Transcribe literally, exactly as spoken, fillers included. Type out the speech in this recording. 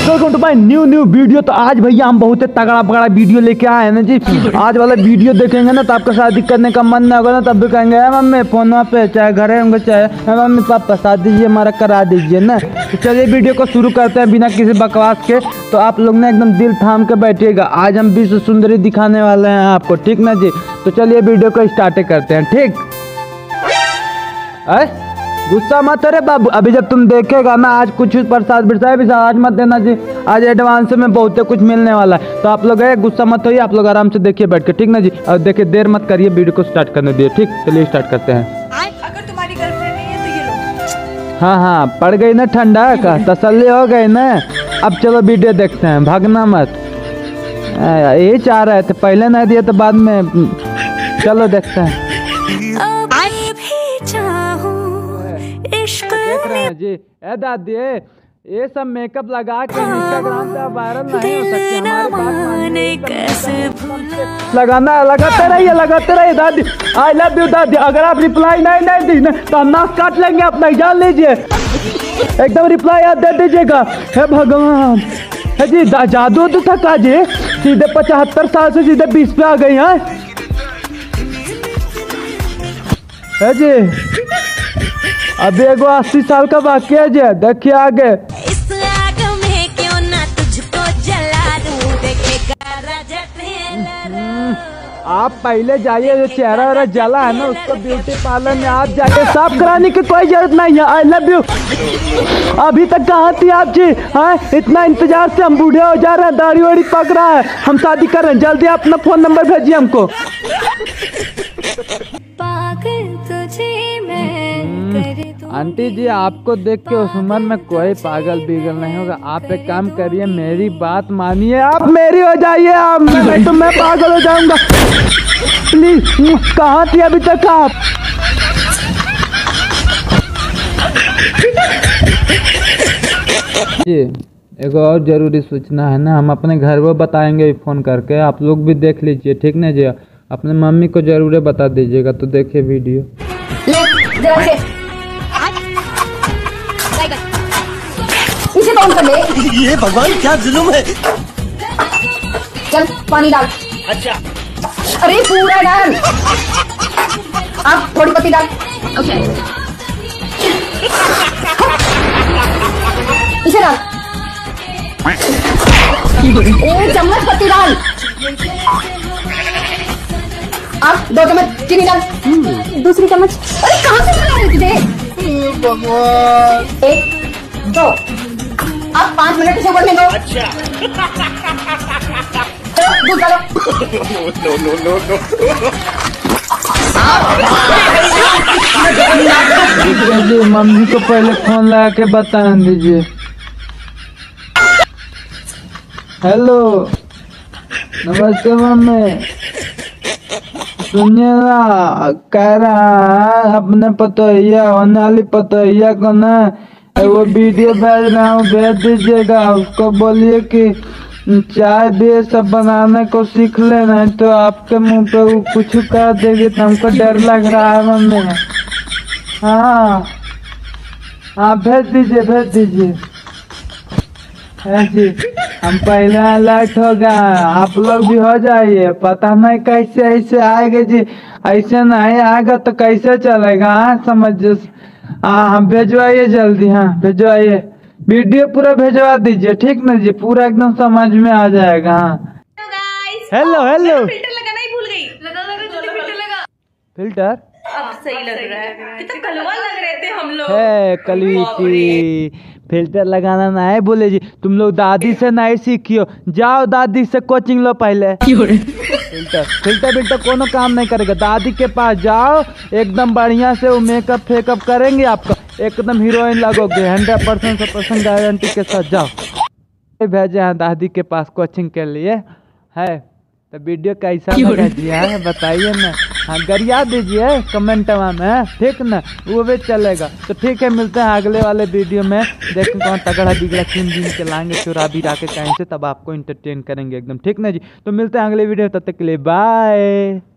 Guys welcome to my new new video. तो आज भैया हम बहुत ही तगड़ा बगड़ा वीडियो लेके आए हैं ना जी। आज वाला वीडियो देखेंगे ना तो आपका शादी करने का मन ना होगा ना, तब भी कहेंगे मम्मी फोन पे चाहे घर होंगे चाहे मम्मी पापा शादी दीजिए हमारा करा दीजिए ना। तो चलिए वीडियो को शुरू करते हैं बिना किसी बकवास के। तो आप लोग ना एकदम दिल थाम के बैठिएगा, आज हम विश्व सुंदरी दिखाने वाले हैं आपको, ठीक ना जी। तो चलिए वीडियो को स्टार्ट करते हैं, ठीक है। गुस्सा मत अरे बाबू, अभी जब तुम देखेगा ना आज कुछ प्रसाद बिरसाए भी आज मत देना जी, आज एडवांस में बहुत कुछ मिलने वाला है। तो आप लोग है गुस्सा मत होइए, आप लोग आराम से देखिए बैठ के, ठीक ना जी। और देखिए देर मत करिए, वीडियो को स्टार्ट करने दिए, ठीक। चलिए स्टार्ट करते हैं। अगर तुम्हारी गर्लफ्रेंड नहीं है तो ये लो। हाँ हाँ पड़ गई ना ठंडा का, तसल्ली हो गई ना। अब चलो वीडियो देखते हैं, भागना मत। यही चाह रहे थे, पहले नहीं दिए तो बाद में। चलो देखते हैं। देख रहे हैं जी, ए दादी ये सब मेकअप लगा के इंस्टाग्राम पे वायरल नहीं हो सकते, हमारी बात लगाना लगाते रहिए लगाते रहिए दादी। आई लव यू दादी। अगर आप रिप्लाई नहीं नहीं दी ना तो हम नाक काट लेंगे अपना, जान लीजिए। एकदम रिप्लाई आप दे दीजिएगा। हे भगवान, है जी जादू तो था जी, सीधे पचहत्तर साल से सीधे बीस पे आ गई है जी। अभी एगो अस्सी साल का बाकी है जी, देखिए आगे। इस आग में क्यों ना तुझको जला दूं, देखेगा राजा ट्रेलर। आप पहले जाइए, जो चेहरा वाला जला है ना उसको ब्यूटी पार्लर में आप जाके साफ कराने की कोई जरूरत नहीं है। I love you. अभी तक कहाँ थी आप जी? हाँ इतना इंतजार से हम बूढ़े हो जा रहे हैं, दाढ़ी वाड़ी पक रहा है, हम शादी कर रहे हैं। जल्दी अपना फोन नंबर भेजिए हमको। पागल तुझे आंटी जी आपको देख के उस उम्र में कोई पागल बिगल नहीं होगा। आप एक काम करिए, मेरी बात मानिए, आप मेरी हो जाइए। आप मैं तो मैं पागल हो जाऊंगा प्लीज। कहाँ थी अभी तक आप? जी एक और जरूरी सूचना है ना, हम अपने घर वो बताएंगे फोन करके, आप लोग भी देख लीजिए, ठीक ना जी। अपने मम्मी को जरूर बता दीजिएगा। तो देखिए वीडियो। इसे कौन कर ले? ये भगवान क्या जुल्म है। चल पानी डाल। अच्छा अरे पूरा डाल। अब थोड़ी पत्ती डाल। ओके इसे डाल। एक चम्मच पत्ती डाल। अब दो चम्मच चीनी डाल। दूसरी चम्मच। अरे कहाँ से बना रही तुझे? भगवान। एक दो, अब पाँच मिनट से उबलने दो। अच्छा तो दूध डालो। नो नो नो नो दीजिए मम्मी को पहले फोन लगा के बता दीजिए। हेलो नमस्ते मम्मी, सुनिए ना, कह रहा है अपने पतोहिया होने वाली पतोहिया को ना वो वीडियो भेज रहा हूँ, भेज दीजिएगा। उसको बोलिए कि चाय भी सब बनाने को सीख ले, नहीं तो आपके मुंह पे वो कुछ कर देगी तो हमको डर लग रहा है मम्मी। हाँ हाँ भेज दीजिए भेज दीजिए। जी हम पहले अलर्ट हो गए, आप लोग भी हो जाइए। पता नहीं कैसे ऐसे आएगा जी, ऐसे नहीं आएगा तो कैसे चलेगा। हाँ समझ हाँ हाँ भेजवाइए जल्दी, हाँ भेजवाइए, वीडियो पूरा भेजवा दीजिए, ठीक ना जी। पूरा एकदम समझ में आ जाएगा। हाँ हेलो हेलो। फिल्टर लगाना ही भूल गई। लगा लगा जल्दी फिल्टर लगा। फिल्टर अब सही लग रहा है, कितना कलवा लग रहे थे हम लोग। है कलवीटी, फिल्टर लगाना नहीं बोले जी। तुम लोग दादी से नहीं सीखियो, जाओ दादी से कोचिंग लो पहले। फिल्टर फिल्टर फिल्टर कोनो काम नहीं करेगा, दादी के पास जाओ, एकदम बढ़िया से वो मेकअप फेकअप करेंगे, आपका एकदम हीरोइन लगोगे, हंड्रेड परसेंट सौ परसेंट गारंटी के साथ। जाओ भेजे हैं दादी के पास कोचिंग के लिए है। तो वीडियो कैसा लगा जी है बताइए ना, हाँ गरिया दीजिए कमेंट में, ठीक ना, वो भी चलेगा। तो ठीक है, मिलते हैं अगले वाले वीडियो में। देखें कौन तगड़ा बिगड़ा चुन दिन के लाएंगे चुरा बिरा के कहीं से, तब आपको इंटरटेन करेंगे एकदम, ठीक ना जी। तो मिलते हैं अगले वीडियो, तब तक के लिए बाय।